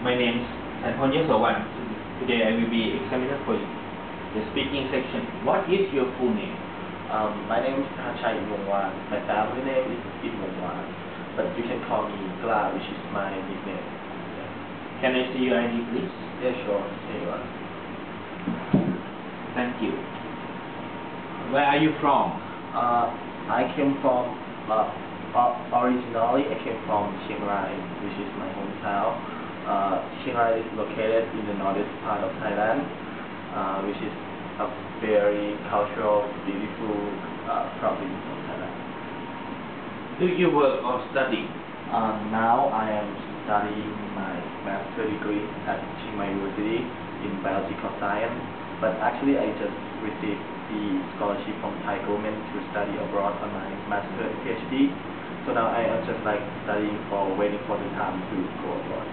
My name is Sanponyo Sowan. Today I will be examiner for you. The speaking section. What is your full name? My name is Thachai Imongwan. My family name is Imongwan, but you can call me Gla, which is my nickname. Can I see your ID, please? Yeah, sure. Here you are. Thank you. Where are you from? I came from, originally I came from Chiang Rai, which is my hometown. Chiang Rai is located in the northeast part of Thailand, which is a very cultural, beautiful province of Thailand. Do you work or study? Now I am studying my master degree at Chiang Mai University in biological science, but actually I just received the scholarship from Thai government to study abroad on my master and PhD. So now I am just like studying waiting for the time to go abroad.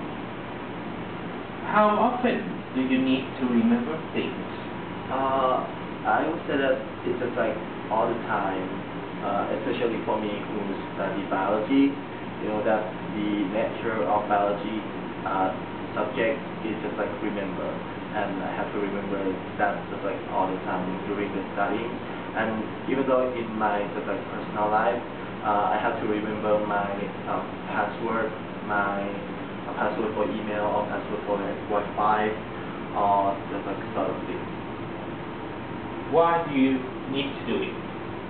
How often do you need to remember things? I would say that it's just like all the time, especially for me who study biology. You know that the nature of biology subject is just like remember, and I have to remember that just like all the time during the studying. And even though in my just like personal life, I have to remember my password, my password for email or password for Wi-Fi, or just like sort of things. Why do you need to do it?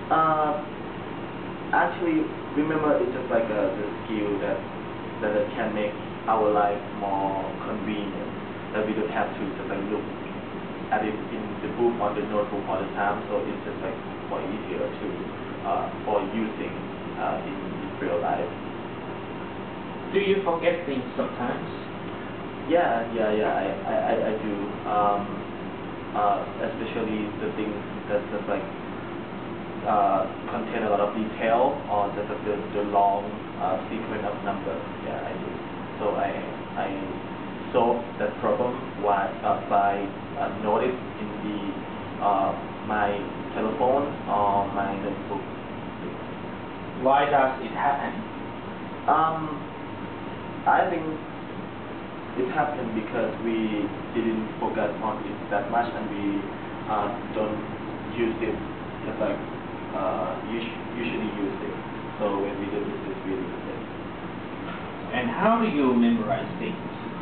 Actually, remember it's just like the skill that can make our life more convenient. That we don't have to just like look at it in the book or the notebook all the time. So it's just like more easier to for using in real life. Do you forget things sometimes? Yeah, I do. Especially the things that just like contain a lot of detail, or just like the long sequence of numbers. Yeah, I do. So I solve that problem by notice in the my telephone or my notebook. Why does it happen? I think it happened because we didn't focus on it that much, and we don't use it just like usually use it. So when we don't use it, we lose it. And how do you memorize things?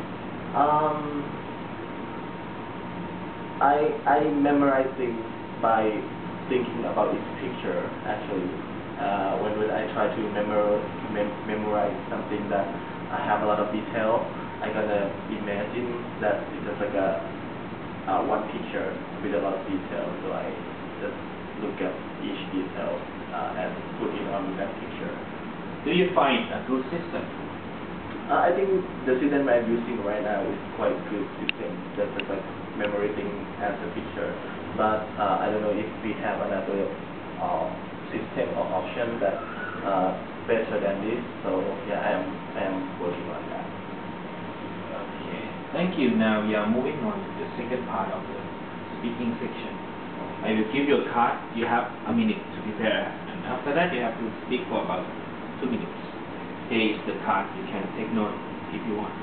I memorize things by thinking about its picture. Actually, when I try to memorize something that I have a lot of detail, I gotta imagine that it's just like one picture with a lot of detail. So I just look at each detail and put it on that picture. Do you find a good system? I think the system I'm using right now is quite good system. Just like memorizing as a picture. But I don't know if we have another system or option that better than this. So yeah, I am working on that. Okay, thank you. Now we are moving on to the second part of the speaking section. I will give you a card. You have a minute to prepare, and after that you have to speak for about 2 minutes. Here is the card. You can take note if you want.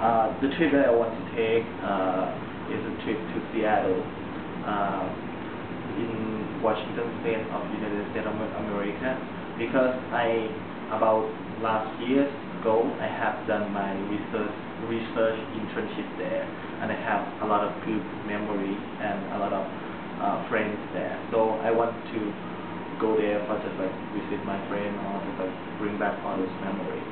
The trip that I want to take is a trip to Seattle, in Washington State of United States of America, because about last year ago, I have done my research internship there, and I have a lot of good memory and a lot of friends there. So I want to go there for just like visit my friend or just like bring back all those memories.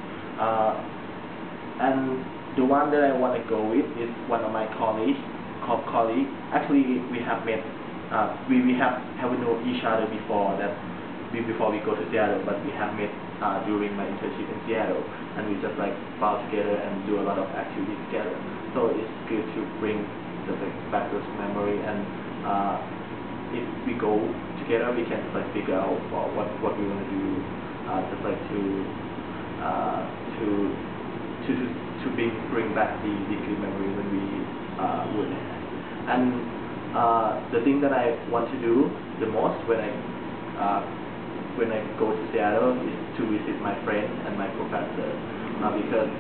And the one that I want to go with is one of my colleagues. Actually, we have met. We haven't known each other before before we go to Seattle, but we have met during my internship in Seattle, and we just like bow together and do a lot of activities together. So it's good to bring just like back those memory, and if we go together, we can just like figure out what we want to do, just like to bring back the good memory when we would have. And the thing that I want to do the most when I go to Seattle is to visit my friend and my professor, because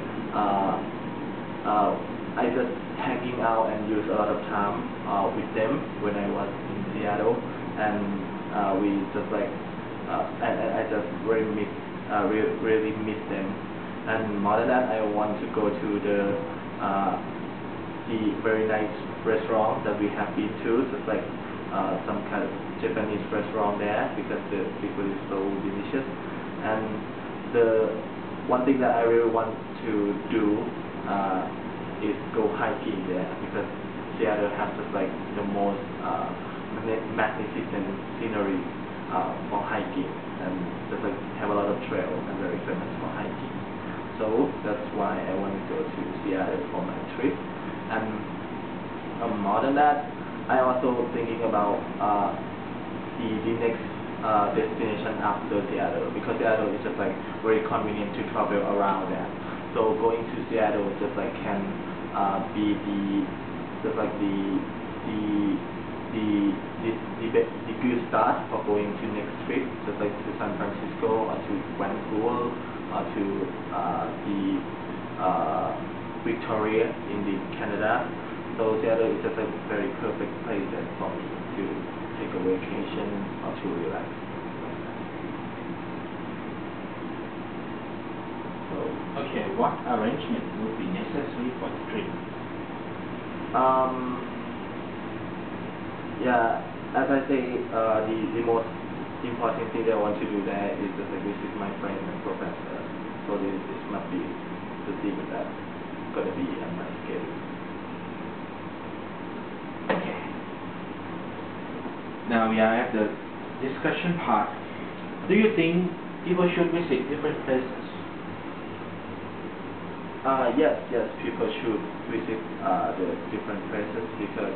I just hanging out and use a lot of time with them when I was in Seattle, and we just like I just really miss them. And more than that, I want to go to the very nice restaurant that we have been to, just like some kind of Japanese restaurant there, because the food is so delicious. And the one thing that I really want to do is go hiking there, because Seattle has just like the most magnificent scenery for hiking, and just like have a lot of trails and very famous for hiking. So that's why I want to go to Seattle for my trip. And more than that, I also thinking about the next destination after Seattle, because Seattle is just like very convenient to travel around that. So going to Seattle just like can be the good start for going to next trip, just like to San Francisco or to Vancouver or to Victoria in Canada. So Seattle is just a very perfect place for me to take a vacation or to relax. So, okay, what arrangement would be necessary for the trip? Yeah, as I say, the most important thing that I want to do there is just like visit my friend and professor. So this must be the thing that's gonna be on my schedule. Okay. Now we are at the discussion part. Do you think people should visit different places? Yes, people should visit the different places, because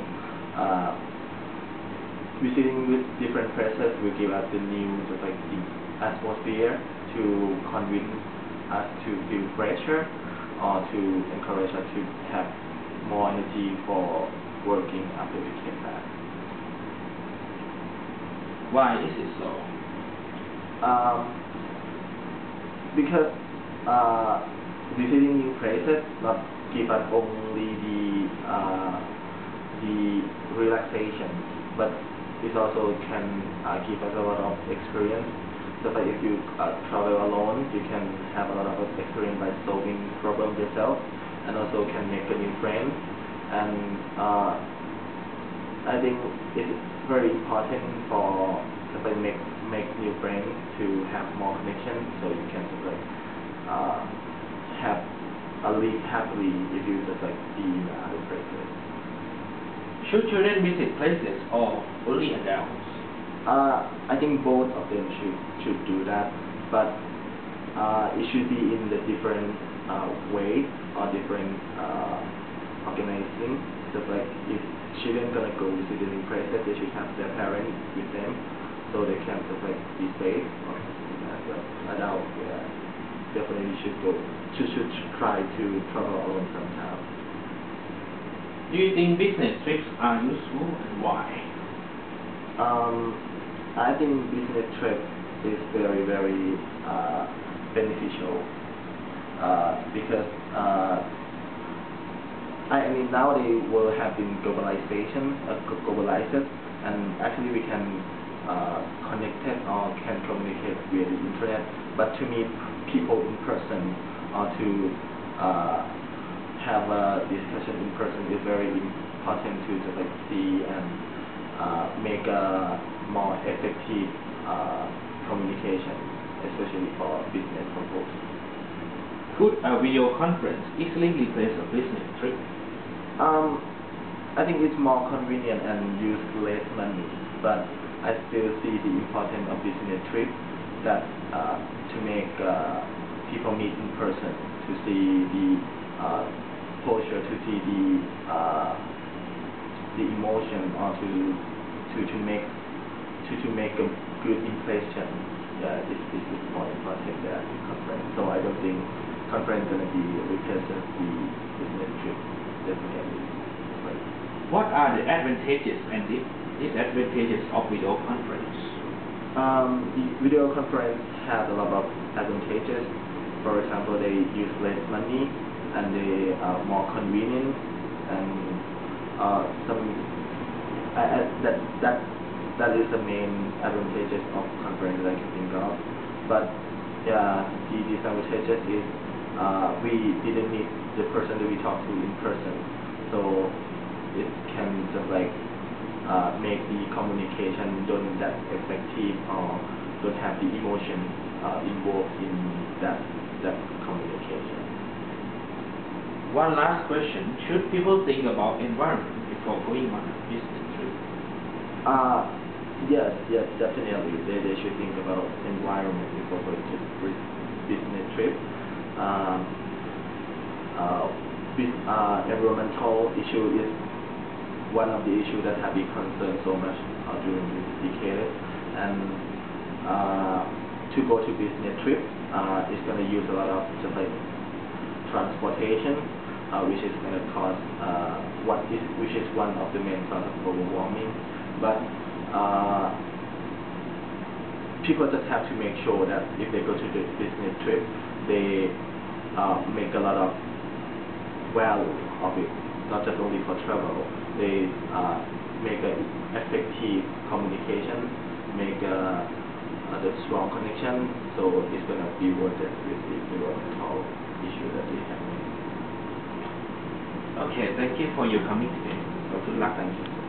visiting with different places will give us the new, just like the atmosphere to convince us to feel fresher, or to encourage us to have more energy for working after we came back. Why is it so? Because visiting new places not give us only the relaxation, but it also can give us a lot of experience. So like if you travel alone, you can have a lot of experience by solving problems yourself, and also can make a new friend. And I think it's very important for just like make new friends to have more connection, so you can just like live happily if you just like be in other places. Should children visit places or only adults? I think both of them should do that, but it should be in the different way or different organizing. Just like if children gonna go visit the new places, they should have their parents with them, so they can just like be safe. But adults, yeah, definitely should try to travel alone sometimes. Do you think business trips are useful, and why? I think business trip is very beneficial, because I mean, nowadays world have been globalized, and actually we can connect it or can communicate via the internet. But to meet people in person or to have a discussion in person is very important to just like see and make a more effective communication, especially for business purpose. Could a video conference easily replace a business trip? I think it's more convenient and use less money, but I still see the importance of business trip that to make people meet in person, to see the posture, to see the emotion, or to make a good impression. Yeah, this is more important than conference. So I don't think conference gonna be replaced the business trip, definitely. Right. What are the advantages and disadvantages of video conference? The video conference has a lot of advantages. For example, they use less money and they are more convenient, and that is the main advantages of conference that I can think of. But yeah, the disadvantages is we didn't meet the person that we talked to in person, so it can just like make the communication don't that effective or don't have the emotion involved in that communication. One last question: should people think about environment before going on a business trip? Yes, definitely. They should think about environment before going to business trip. Environmental issue is one of the issues that have been concerned so much during this decade, and to go to business trip is going to use a lot of just like transportation, which is going to cause which is one of the main causes of global warming. But people just have to make sure that if they go to the business trip, they make a lot of value of it, not just only for travel. They make an effective communication, make a strong connection, so it's going to be worth it with the environmental issue that they have. Okay, thank you for your coming today. Good luck and